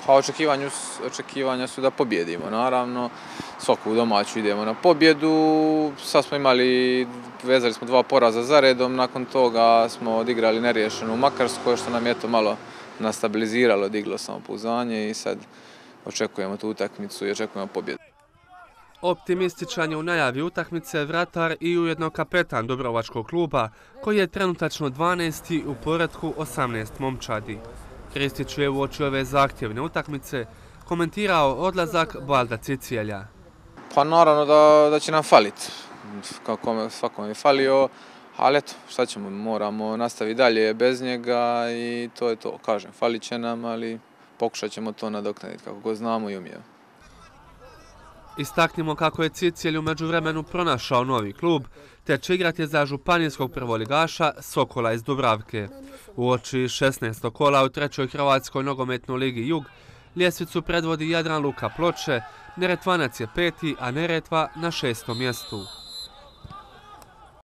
Pa očekivanja su da pobjedimo, naravno. Svaku domaću idemo na pobjedu. Sad smo vezali smo 2 poraza za redom, nakon toga smo odigrali neriješeno u Makarskoj, što nam je to malo nastabiliziralo, diglo samopouzdanje i sad očekujemo tu utakmicu i očekujemo pobjedu. Optimističan je u najavi utakmice vratar i ujedno kapetan Dubrovačkog kluba, koji je trenutačno 12. u poretku 18 momčadi. Kristić je uoči ove zahtjevne utakmice komentirao odlazak Balda Cicijelja. Pa naravno da će nam faliti, kako svakome je falio, ali eto, šta ćemo, moramo nastaviti dalje bez njega i to je to. Kažem, falit će nam, ali pokušat ćemo to nadoknaditi kako god znamo i umijemo. Istaknimo kako je Cicijelj u međuvremenu pronašao novi klub, te će igrati za županijskog prvoligaša Sokola iz Dubravke. Uoči 16. kola u 3. Hrvatskoj nogometnoj ligi Jug ljestvicu predvodi Jadran Luka Ploče, Neretvanac je 5., a Neretva na 6. mjestu.